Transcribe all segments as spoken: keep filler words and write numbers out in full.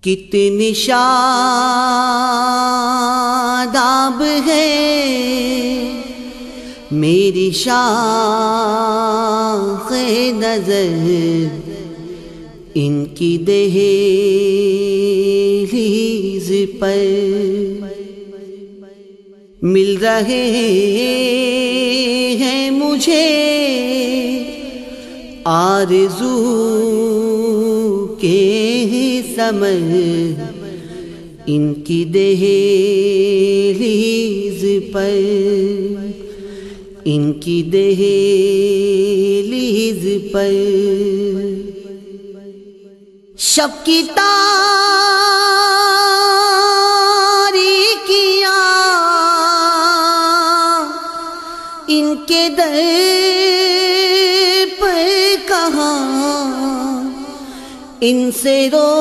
کتنی شاداب ہے میری شاخ نظر، ان کی دہلیز پر مل رہے ہیں مجھے آرزو کے ثمر، ان کی دہلیز پر، ان کی دہلیز پر۔ شب کی تاریکیاں ان کے در پر کہاں، ان سے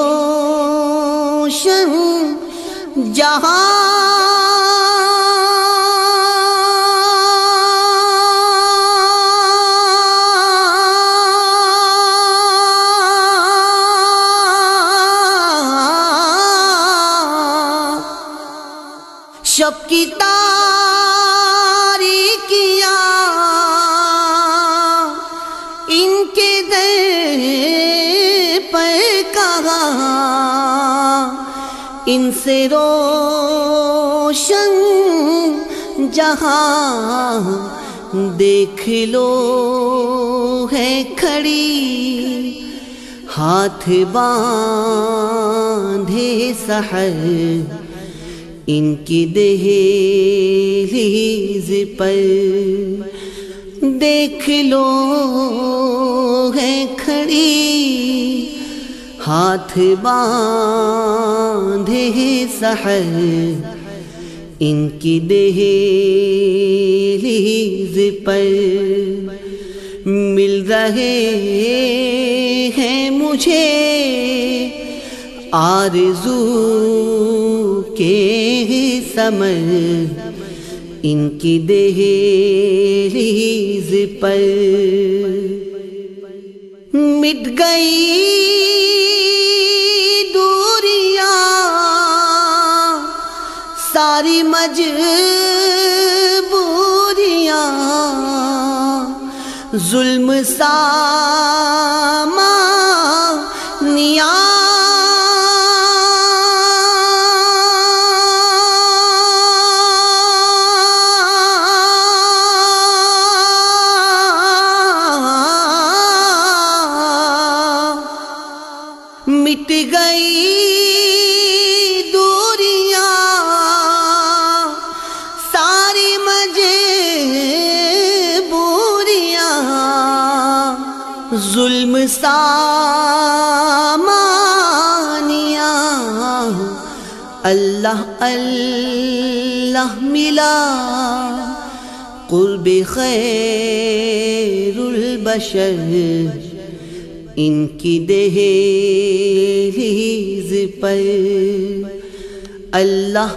روشن جہاں شب کی تاریکیاں ان کے در پر کہاں، ان سے روشن جہاں، دیکھ لو ہے کھڑی ہاتھ باندھے سحر، ان کی دہلیز پر، دیکھ لو ہے کھڑی ہاتھ باندھے سحر، ان کی دہلیز پر مل رہے ہیں مجھے آرزو کے ثمر، ان کی دہلیز پر مٹ گئی دوریاں ساری مجبوریاں، ظلم سامانیاں، مٹ گئی دوریاں ساری مجبوریاں، ظلم سامانیاں، اللہ اللہ ملا قرب خیر البشر، ان کی دہلیز پر اللہ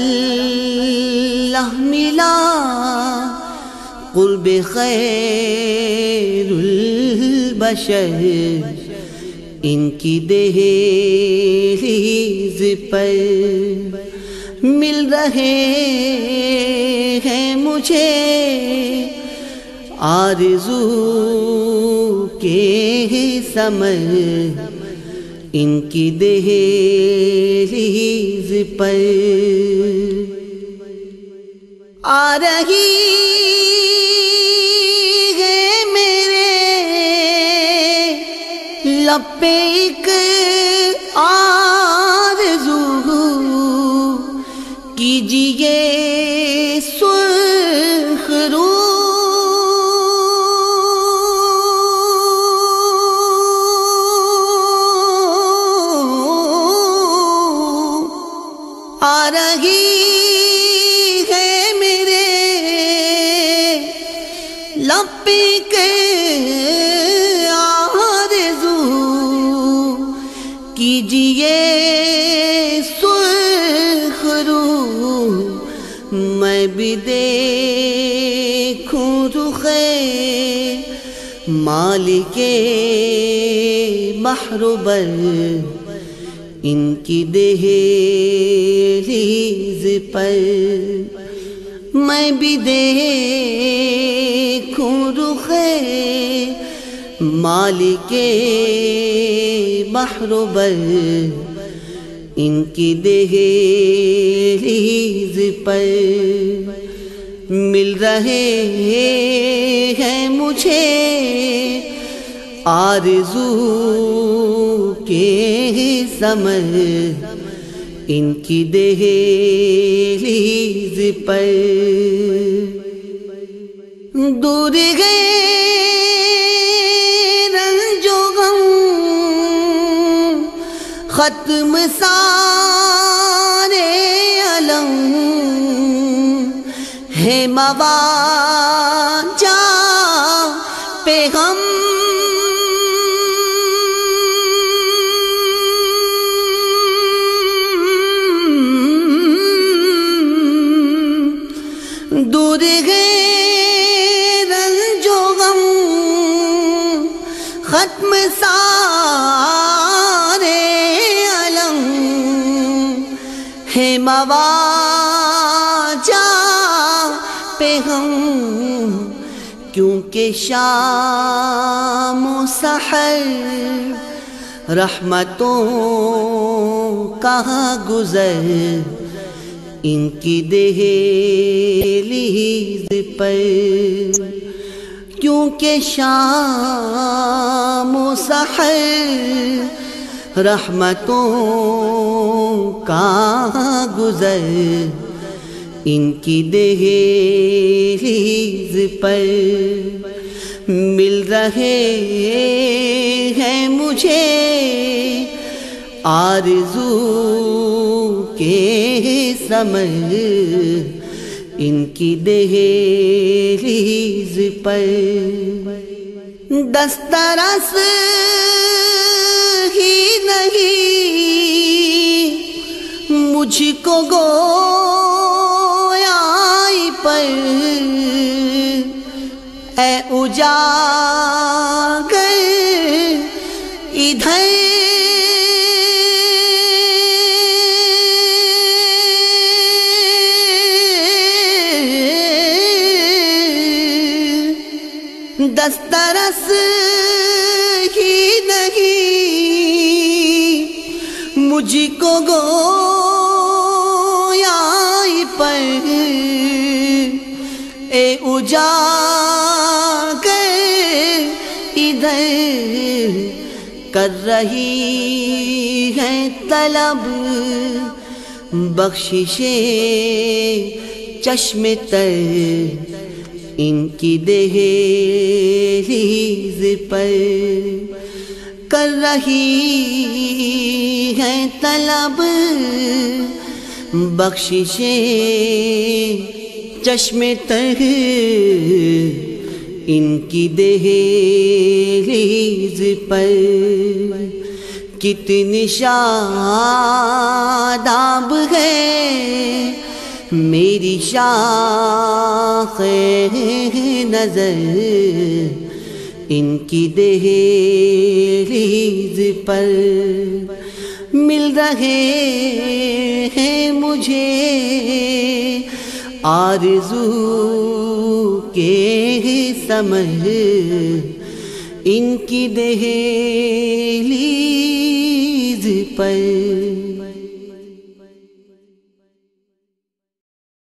اللہ ملا قرب خیر البشر، ان کی دہلیز پر مل رہے ہیں مجھے آرزو کے ثمر، ان کی دہلیز پر آ رہی ہے میرے لب پہ ایک آرزو، کیجیے سرخ رو آ رہی ہے میرے لب کے آرزو، کیجیے سرخ رو، میں بھی دیکھوں رخ مالک بحر بر، ان کی دہلیز پر میں بھی دیکھوں رخ مالک بحر و بر ان کی دہلیز پر مل رہے ہیں مجھے آرزو کے ثمر ان کی دہلیز پر دور گئے رنج و غم ختم سارے علم ہے مواجہ پہ غم دور گئے رنج و غم ختم سارے علم ہے مواجہ پہ غم کیونکہ شام و سحر رحمتوں کا گزر ان کی دہلیز پر کیونکہ شام و سحر رحمتوں کا گزر ان کی دہلیز پر مل رہے ہیں مجھے آرزو کے ثمر ان کی دہلیز پر دسترس ہی نہیں مجھ کو گویا پر اے اجاگر ادھر دسترس ہی نہیں مجھ کو گویا پر اے اجاگر ادھر کر رہی ہے طلب بخششیں چشم تر ان کی دہلیز پر کر رہی ہے طلب بخششیں چشم تر ان کی دہلیز پر کتنی شاداب ہے میری شاخ نظر ان کی دہلیز پر مل رہے ہیں مجھے آرزو کے ثمر ان کی دہلیز پر